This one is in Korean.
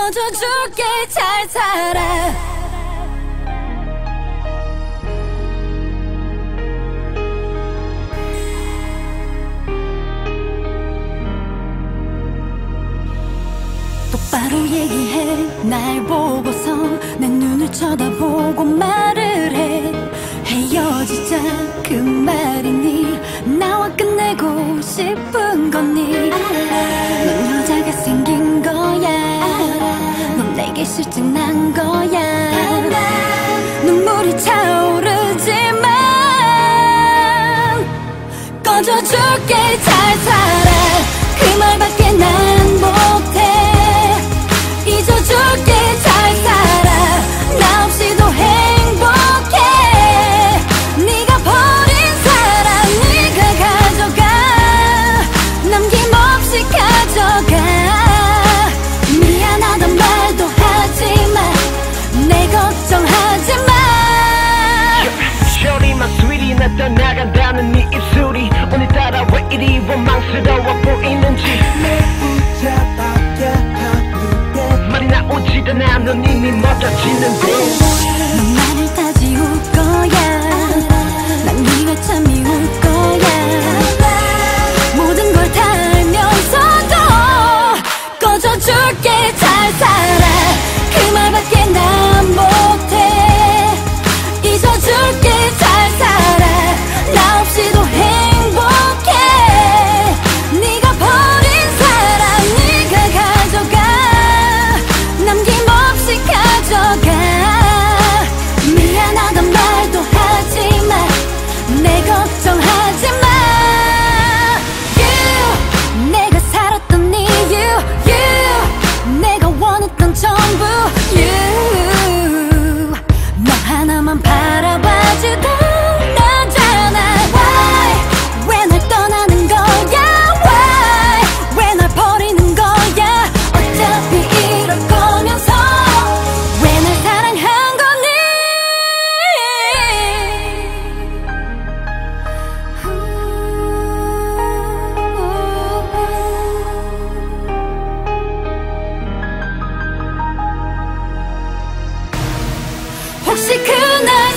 꺼져줄게 잘 살아. 똑바로 얘기해. 날 보고서 내 눈을 쳐다보고 말을 해. 헤어지자 그 말이니 나와 끝내고 싶은 거니. 넌 여자가 생긴 거야. 넌 내게 실증난 거야. 눈물이 차오르지만 꺼져줄게 잘 살아. 그 말밖에 난 못해. 잊어줄게 잘 살아. 나 없이도 행복해. 네가 버린 사랑 네가 가져가. 남김없이 가져가. 미안하단 말도 하지마. 내 걱정하지마. Shorty my sweetie 나 떠나간다는 네 입술이 오늘따라 왜 이리 원망스러워 보이는지. 내 붙잡아야 말이 나오지도 않아. 넌 이미 멋져지는데. 넌 나를 다 지울 거야. 난 네가 참 미울 거야. 모든 걸 다 알면서도 꺼져줄게 잘 살아. 그 말밖에 난 못해. 잊어줄게 잘 살아. 나 없이도 행복해. 네가 버린 사랑 네가 가져가. 남김없이 가져가. 미안하단 말도 하지마. 내 걱정하지마. You 내가 살았던 이유. You 내가 원했던 전부. You 너 하나만 바라봐주던 나잖아. Why 왜 날 떠나는 거야. Why 왜 날 버리는 거야. 어차피 이럴 거면서 왜 날 사랑한 거니. 혹시 그날